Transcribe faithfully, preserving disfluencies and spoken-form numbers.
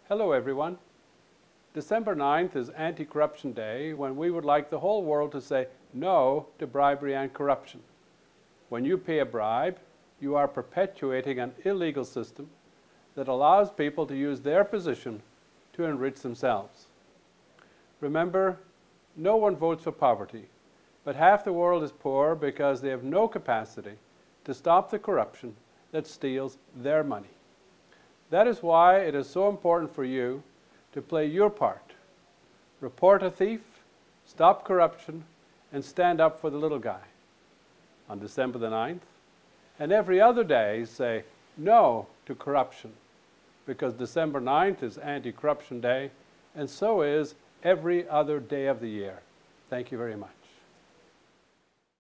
Hello everyone. December ninth is Anti-Corruption Day, when we would like the whole world to say no to bribery and corruption. When you pay a bribe, you are perpetuating an illegal system that allows people to use their position to enrich themselves. Remember, no one votes for poverty, but half the world is poor because they have no capacity to stop the corruption that steals their money. That is why it is so important for you to play your part. Report a thief, stop corruption, and stand up for the little guy. On December the ninth, and every other day, say no to corruption, because December ninth is Anti-Corruption Day, and so is every other day of the year. Thank you very much.